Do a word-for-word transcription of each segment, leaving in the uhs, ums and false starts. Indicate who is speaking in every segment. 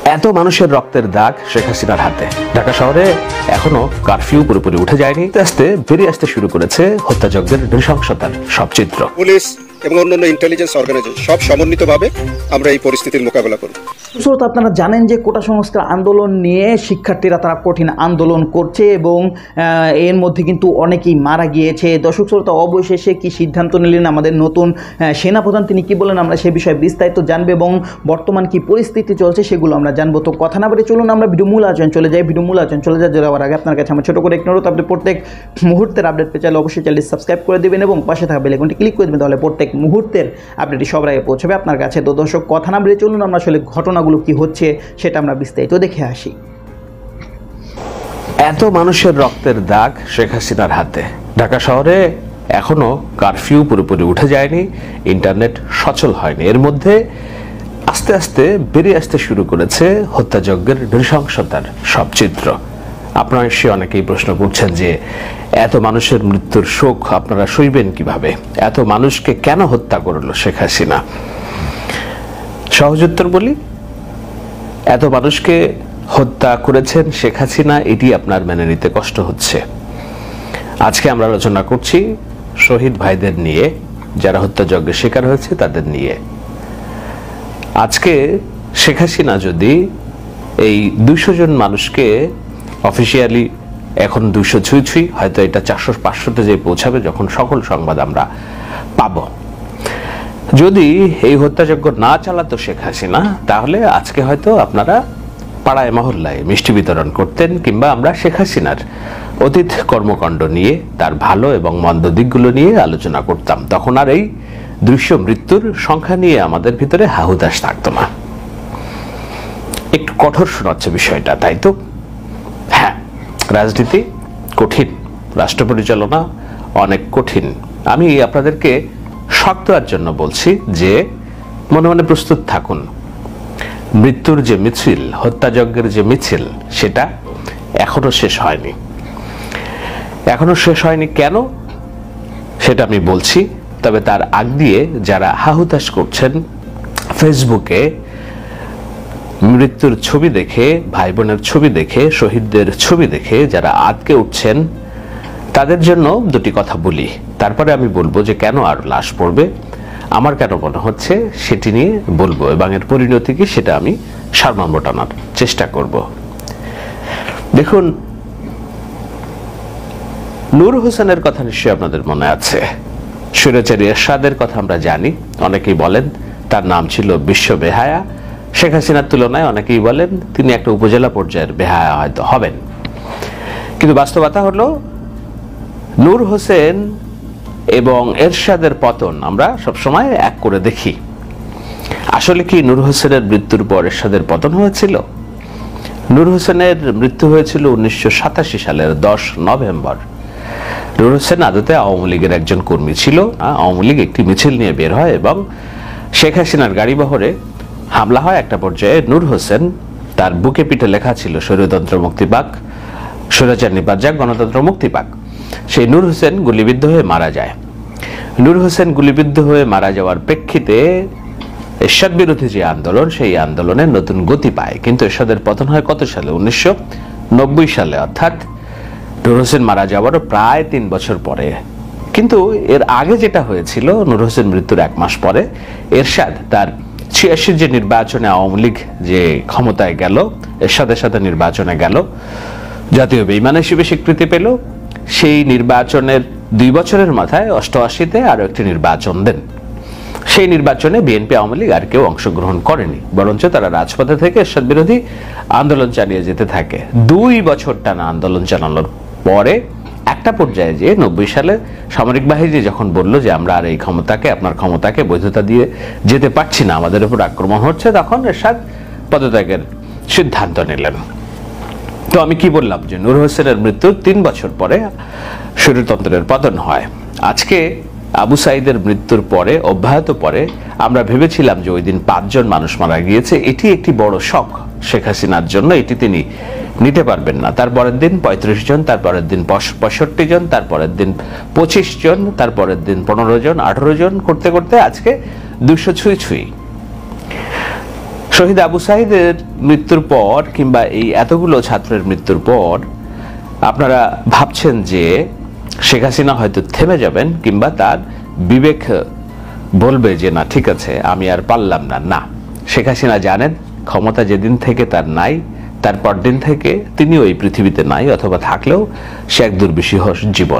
Speaker 1: এত মানুষের রক্তের দাগ শেখ হাসিনার হাতে। ঢাকা শহরে এখনো কারফিউ পুরোপুরি উঠে যায়নি, আস্তে আস্তে বেরিয়ে আসতে শুরু করেছে হত্যাযজ্ঞের নৃশংসতার সব চিত্র।
Speaker 2: পুলিশ এবং অন্যান্য ইন্টেলিজেন্স অর্গানাইজেশন সব সমন্বিতভাবে আমরা এই পরিস্থিতির মোকাবেলা করব।
Speaker 3: দর্শক, আপনারা জানেন যে কোটা সংস্কার আন্দোলন নিয়ে শিক্ষার্থীরা তারা কঠিন আন্দোলন করছে এবং এর মধ্যে কিন্তু অনেকেই মারা গিয়েছে। দর্শক শ্রোতা, অবশেষে কি সিদ্ধান্ত নিলেন আমাদের নতুন সেনাপ্রধান, তিনি কি বলেন আমরা সে বিষয়ে বিস্তারিত জানবো এবং বর্তমান কি পরিস্থিতি চলছে সেগুলো আমরা জানবো। তো কথা না বলে চলুন আমরা ভিডিও মূল আলোচনা চলে যাই। ভিডিও মূল আলোচনা চলে যাওয়ার আগে আপনার কাছে আমার ছোটো করে একটু অনুরোধ, আপনি প্রত্যেক মুহূর্তের আপডেট পেয়ে চাইলে অবশ্যই চ্যানেলটি সাবস্ক্রাইব করে দেবেন এবং পাশে থাকা বেল আইকনটি ক্লিক করে দেবেন, তাহলে প্রত্যেক মুহূর্তের আপডেটটি সবার আগে পৌঁছাবে আপনার কাছে। তো দর্শক, কথা না বলে চলুন আমরা আসলে ঘটনাগুলো কি হচ্ছে সেটা আমরা বিস্তারিত দেখে আসি।
Speaker 1: এত মানুষের রক্তের দাগ শেখ হাসিনার হাতে। ঢাকা শহরে এখনো কারফিউ পুরোপুরি উঠে যায়নি, ইন্টারনেট সচল হয়নি, এর মধ্যে আস্তে আস্তে বেরিয়ে আসতে শুরু করেছে হত্যাযজ্ঞের নৃশংসতার সব চিত্র। আপনারা সে অনেকেই প্রশ্ন করছেন যে এত মানুষের মৃত্যুর শোক আপনারা সইবেন কিভাবে, এত মানুষকে কেন হত্যা করলো শেখ হাসিনা? সহজ উত্তর বলি, এত মানুষকে হত্যা করেছেন শেখ হাসিনা, এটি আপনার মেনে নিতে কষ্ট হচ্ছে। আজকে আমরা আলোচনা করছি শহীদ ভাইদের নিয়ে, যারা হত্যাযজ্ঞের শিকার হয়েছে তাদের নিয়ে। আজকে শেখ হাসিনা যদি এই দুইশো জন মানুষকে অফিসিয়ালি, এখন দুইশো ছুঁই ছুঁই, হয়তো এটা চারশো পাঁচশোতে যে পৌঁছাবে যখন সকল সংবাদ আমরা পাব, যদি এই হত্যাযজ্ঞ না চালাতো শেখ হাসিনা, তাহলে আজকে হয়তো আপনারা পাড়ায় মহল্লায় মিষ্টি বিতরণ করতেন, কিংবা আমরা শেখ হাসিনার অতীত কর্মকাণ্ড নিয়ে, তার ভালো এবং মন্দ দিকগুলো নিয়ে আলোচনা করতাম। তখন আর এই দৃশ্য মৃত্যুর সংখ্যা নিয়ে আমাদের ভিতরে হাহুতাশ থাকতো না। একটু কঠোর শোনাচ্ছে বিষয়টা, তাই তো? হ্যাঁ, রাজনীতি কঠিন, রাষ্ট্র পরিচালনা অনেক কঠিন। আমি আপনাদেরকে শক দেওয়ার জন্য বলছি যে মনে মনে প্রস্তুত থাকুন। মৃত্যুর যে মিছিল, হত্যাযজ্ঞের যে মিছিল, সেটা এখনো শেষ হয়নি। এখনো শেষ হয়নি কেন সেটা আমি বলছি, তবে তার আগ দিয়ে যারা হাহুতাশ করছেন ফেসবুকে মৃত্যুর ছবি দেখে, ভাই বোনের ছবি দেখে, শহীদদের ছবি দেখে যারা আটকে উঠছেন, তাদের জন্য দুটি কথা বলি, তারপরে আমি বলবো যে কেন আর লাশ পড়বে, আমার কেন মনে হচ্ছে সেটি নিয়ে বলবো, এবং এর পরিণতি কি সেটা আমি সারমর্ম টানার চেষ্টা করব। দেখুন, নূর হোসেনের কথা নিশ্চয়ই আপনাদের মনে আছে। স্বৈরাচারী এরশাদের কথা আমরা জানি, অনেকেই বলেন তার নাম ছিল বিশ্ব বেহায়া। শেখ হাসিনার তুলনায় অনেকেই বলেন তিনি একটা উপজেলা পর্যায়ের বেহায়া হয়তো হবেন, কিন্তু বাস্তবতা হলো নূর হোসেন এবং এরশাদের পতন আমরা সবসময় এক করে দেখি। আসলে কি নূর হোসেনের মৃত্যুর পর এরশাদের পতন হয়েছিল? নূর হোসেনের মৃত্যু হয়েছিল উনিশশো সাতাশি সালের দশ নভেম্বর। নূর হোসেন আদতে আওয়ামী লীগের একজন কর্মী ছিল। আওয়ামী লীগ একটি মিছিল নিয়ে বের হয় এবং শেখ হাসিনার গাড়ি বহরে হামলা হয়। একটা পর্যায়ে নূর হোসেন, তার বুকে পিঠে লেখা ছিল স্বৈরতন্ত্র মুক্তি পাক, স্বৈরাচার নিপাত যাক, গণতন্ত্র মুক্তি পাক। সেই নূর হোসেন গুলিবিদ্ধ হয়ে মারা যায়। নূর হোসেন গুলিবিদ্ধ হয়ে মারা যাওয়ার প্রেক্ষিতে এরশাদ বিরোধী যে আন্দোলন, সেই আন্দোলনে নতুন গতি পায়। কিন্তু এরশাদের পতন হয় কত সালে? উনিশশো নব্বই সালে, অর্থাৎ নূর হোসেন মারা যাওয়ারও প্রায় তিন বছর পরে। কিন্তু এর আগে যেটা হয়েছিল, নূর হোসেন মৃত্যুর এক মাস পরে এরশাদ তার ছিয়াশির যে নির্বাচনে আওয়ামী লীগ যে ক্ষমতায় গেল, এরশাদের সাথে নির্বাচনে গেল, জাতীয় বেঈমান হিসেবে স্বীকৃতি পেল। সেই নির্বাচনের দুই বছরের মাথায় অষ্টআশিতে আরো একটি নির্বাচন দেন। সেই নির্বাচনে বিএনপি, আওয়ামী লীগ আর কেউ অংশগ্রহণ করেনি, বরঞ্চ তারা রাজপথে থেকে এরশাদ বিরোধী আন্দোলন চালিয়ে যেতে থাকে। দুই বছর টানা আন্দোলন চালানোর পরে একটা পর্যায়ে যে নব্বই সালে সামরিক বাহিনী যখন বলল যে আমরা আর এই ক্ষমতাকে, আপনার ক্ষমতাকে বৈধতা দিয়ে যেতে পারছি না, আমাদের উপর আক্রমণ হচ্ছে, তখন এরশাদ পদত্যাগের সিদ্ধান্ত নিলেন। তো আমি কি বললাম যে নূর হোসেনের মৃত্যুর তিন বছর পরে স্বৈরতন্ত্রের পতন হয়। আজকে আবু সাঈদের মৃত্যুর পরে, অব্যাহত পরে, আমরা ভেবেছিলাম যে ওই দিন পাঁচজন মানুষ মারা গিয়েছে, এটি একটি বড় শক শেখ হাসিনার জন্য, এটি তিনি নিতে পারবেন না। তারপরের দিন পঁয়ত্রিশ জন, তারপরের দিন পঁয়ষট্টি জন, তারপরের দিন পঁচিশ জন, তারপরের দিন পনেরো জন, আঠারো জন, করতে করতে আজকে দুশো ছুঁই ছুঁই। শহীদ আবু সাঈদের মৃত্যুর পর কিংবা এই এতগুলো ছাত্রের মৃত্যুর পর আপনারা ভাবছেন যে শেখ হাসিনা হয়তো থেমে যাবেন কিংবা তার বিবেক বলবে যে না ঠিক আছে আমি আর পারলাম না। না, শেখ হাসিনা জানেন ক্ষমতা যেদিন থেকে তার নাই তারপর দিন থেকে তিনিও এই পৃথিবীতে নাই, অথবা থাকলেও সে এক দুর্বিষহ জীবন।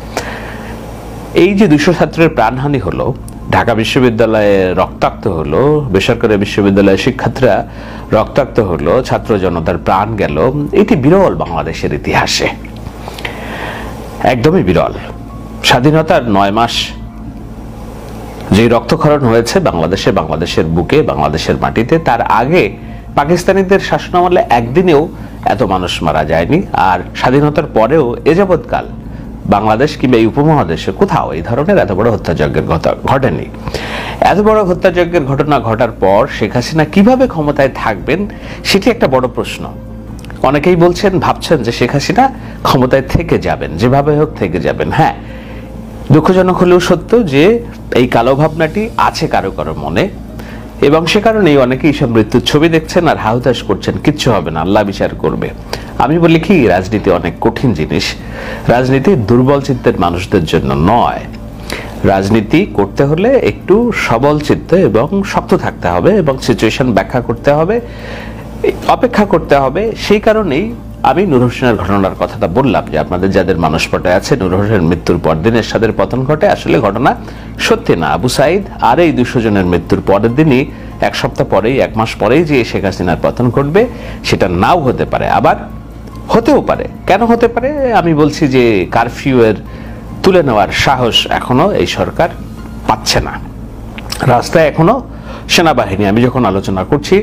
Speaker 1: এই যে দুশো ছাত্রের প্রাণহানি হলো, ঢাকা বিশ্ববিদ্যালয়ে রক্তাক্ত হলো, বেসরকারি বিশ্ববিদ্যালয়ের শিক্ষার্থীরা রক্তাক্ত হলো, ছাত্র জনতার প্রাণ গেল, এটি বিরল বাংলাদেশের ইতিহাসে, একদমই বিরল। স্বাধীনতার নয় মাস যে রক্তক্ষরণ হয়েছে বাংলাদেশে, বাংলাদেশের বুকে, বাংলাদেশের মাটিতে, তার আগে পাকিস্তানিদের শাসনামলে একদিনেও এত মানুষ মারা যায়নি। আর স্বাধীনতার পরেও এ যাবৎকাল বাংলাদেশ কিংবা এই উপমহাদেশে কোথাও এই ধরনের এত বড় হত্যাযজ্ঞের ঘটেনি। এত বড় হত্যাযজ্ঞের ঘটনা ঘটার পর শেখ হাসিনা কিভাবে ক্ষমতায় থাকবেন সেটি একটা বড় প্রশ্ন। অনেকেই বলছেন, ভাবছেন যে শেখ হাসিনা ক্ষমতায় থেকে যাবেন, যেভাবে হোক থেকে যাবেন। হ্যাঁ, দুঃখজনক হলেও সত্য যে এই কালো ভাবনাটি আছে কারো কারো মনে, এবং সে কারণেই অনেকেই সব মৃত্যুর ছবি দেখছেন আর হাহুতাশ করছেন কিচ্ছু হবে না, আল্লাহ বিচার করবে। আমি বলি কি, রাজনীতি অনেক কঠিন জিনিস। রাজনীতি দুর্বল চিত্তের মানুষদের জন্য নয়। রাজনীতি করতে হলে একটু সবল চিত্তে এবং শক্ত থাকতে হবে, এবং সিচুয়েশন ব্যাখ্যা করতে হবে, অপেক্ষা করতে হবে। সেই কারণেই আমি নূর হোসেনের ঘটনার কথাটা বললাম যে আপনাদের যাদের মানসপটে আছে, নূর হোসেনের মৃত্যুর পর দিন এরশাদের পতন ঘটে, আসলে ঘটনা সত্যি না। আবু সাঈদ আর এই দুশো জনের মৃত্যুর পরের দিনই, এক সপ্তাহ পরেই, এক মাস পরেই যে শেখ হাসিনার পতন ঘটবে সেটা নাও হতে পারে, আবার হতেও পারে। কেন হতে পারে? আমি বলছি যে কারফিউ এর তুলে নেওয়ার সাহস এখনো এই সরকার পাচ্ছে না। রাস্তায় এখনো সেনাবাহিনী, আমি যখন আলোচনা করছি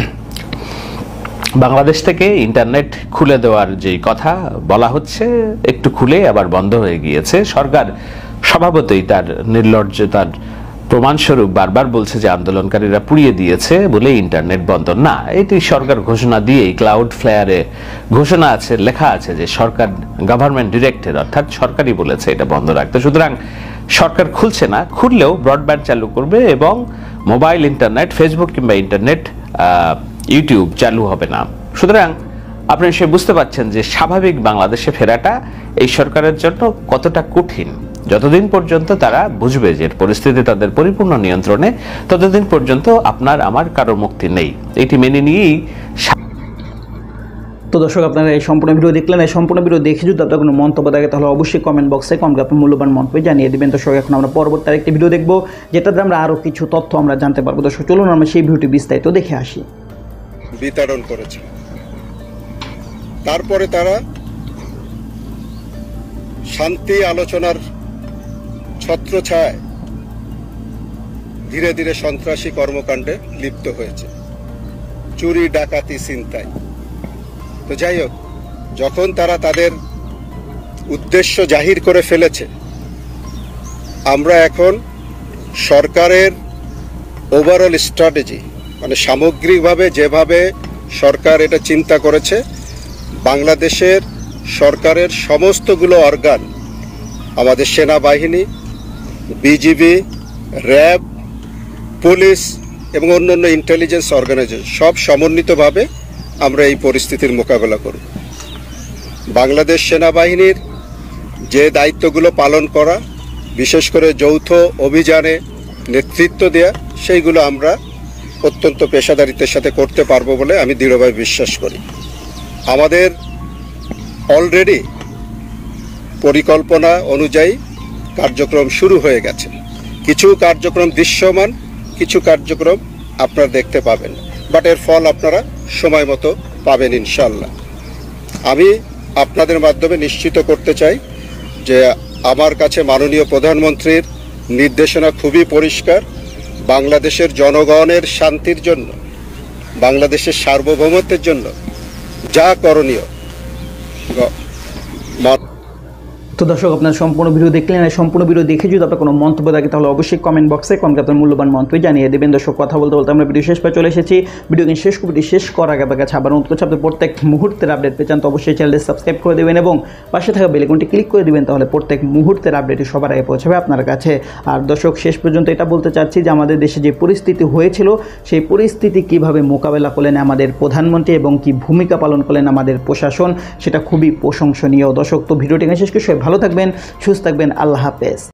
Speaker 1: বাংলাদেশ থেকে ইন্টারনেট খুলে দেওয়ার যে কথা বলা হচ্ছে, একটু খুলে আবার বন্ধ হয়ে গিয়েছে। সরকার স্বভাবতই তার নির্লজ্জতার প্রমাণস্বরূপ বারবার বলছে যে আন্দোলনকারীরা পুড়িয়ে দিয়েছে বলে ইন্টারনেট বন্ধ। না, এটি সরকার ঘোষণা দিয়েই ক্লাউড ফ্লেয়ারে ঘোষণা আছে, লেখা আছে যে সরকার গভর্নমেন্ট ডিরেক্টেড, অর্থাৎ সরকারই বলেছে এটা বন্ধ রাখতে। সুতরাং সরকার খুলছে না, খুললেও ব্রডব্যান্ড চালু করবে এবং মোবাইল ইন্টারনেট, ফেসবুক কিংবা ইন্টারনেট, ইউটিউব চালু হবে না। সুতরাং আপনি সে বুঝতে পারছেন যে স্বাভাবিক বাংলাদেশে ফেরাটা এই সরকারের জন্য কতটা কঠিন। যতদিন পর্যন্ত তারা বুঝবে যে পরিস্থিতি তাদের পরিপূর্ণ নিয়ন্ত্রণে, ততদিন পর্যন্ত আপনার আমার কারো মুক্তি নেই। এটি মেনে নিয়েই।
Speaker 3: তো দর্শক, আপনারা এই সম্পূর্ণ ভিডিও দেখলেন। এই সম্পূর্ণ ভিডিও দেখে যদি আপনার কোনো মন্তব্য থাকে তাহলে অবশ্যই কমেন্ট বক্সে কমেন্ট আপনার মূল্যবান মন্তব্য জানিয়ে দেবেন। দর্শক, এখন আমরা পরবর্তী আরেকটি ভিডিও দেখবো যেটাতে আমরা আরও কিছু তথ্য আমরা জানতে পারবো। দর্শক, চলুন আমরা সেই ভিডিওটি বিস্তারিত দেখে আসি।
Speaker 2: বিতরণ করেছে, তারপরে তারা শান্তি আলোচনার ছত্রছায়ায় ধীরে ধীরে সন্ত্রাসী কর্মকাণ্ডে লিপ্ত হয়েছে, চুরি, ডাকাতি, ছিনতাই। তো যাই হোক, যখন তারা তাদের উদ্দেশ্য জাহির করে ফেলেছে, আমরা এখন সরকারের ওভারঅল স্ট্র্যাটেজি, মানে সামগ্রিকভাবে যেভাবে সরকার এটা চিন্তা করেছে, বাংলাদেশের সরকারের সমস্তগুলো অর্গান, আমাদের সেনাবাহিনী, বিজিবি, র্যাব, পুলিশ এবং অন্যান্য ইন্টেলিজেন্স অর্গানাইজেশন সব সমন্বিতভাবে আমরা এই পরিস্থিতির মোকাবেলা করব। বাংলাদেশ সেনাবাহিনীর যে দায়িত্বগুলো পালন করা, বিশেষ করে যৌথ অভিযানে নেতৃত্ব দেয়া, সেইগুলো আমরা অত্যন্ত পেশাদারিত্বের সাথে করতে পারবো বলে আমি দৃঢ়ভাবে বিশ্বাস করি। আমাদের অলরেডি পরিকল্পনা অনুযায়ী কার্যক্রম শুরু হয়ে গেছে। কিছু কার্যক্রম দৃশ্যমান, কিছু কার্যক্রম আপনারা দেখতে পাবেন, বাট এর ফল আপনারা সময় মতো পাবেন ইনশাল্লাহ। আমি আপনাদের মাধ্যমে নিশ্চিত করতে চাই যে আমার কাছে মাননীয় প্রধানমন্ত্রীর নির্দেশনা খুবই পরিষ্কার। বাংলাদেশের জনগণের শান্তির জন্য, বাংলাদেশের সার্বভৌমত্বের জন্য যা করণীয়
Speaker 3: তো দর্শক, আপনার সম্পূর্ণ ভিডিও দেখলেন, আর সম্পূর্ণ ভিডিও দেখে যদি আপনার কোনো মন্তব্য থাকে তাহলে অবশ্যই কমেন্ট বক্সে কমেন্ট আপনার মূল্যবান মন্তব্য জানিয়ে দেবেন। দর্শক, কথা বলতে বলতে আমরা ভিডিও শেষ পর্যন্ত চলে এসেছি। ভিডিও কিন্তু শেষ ভিডিও শেষ করার আগে আপনার কাছে আবার অনুরোধ করছি, আপনি প্রত্যেক মুহূর্তের আপডেট পেয়ে চান তো অবশ্যই চ্যানেলটি সাবস্ক্রাইব করে দেবেন এবং পাশে থাকা বেল আইকনটি ক্লিক করে দেবেন, তাহলে প্রত্যেক মুহূর্তের আপডেটই সবার আগে পৌঁছাবে আপনার কাছে। আর দর্শক, শেষ পর্যন্ত এটা বলতে চাচ্ছি যে আমাদের দেশে যে পরিস্থিতি হয়েছিল সেই পরিস্থিতি কিভাবে মোকাবেলা করলেন আমাদের প্রধানমন্ত্রী এবং কি ভূমিকা পালন করলেন আমাদের প্রশাসন, সেটা খুবই প্রশংসনীয়। দর্শক, তো ভিডিওটি শেষ করে সবাই ভালো থাকবেন, সুস্থ থাকবেন, আল্লাহ হাফেজ।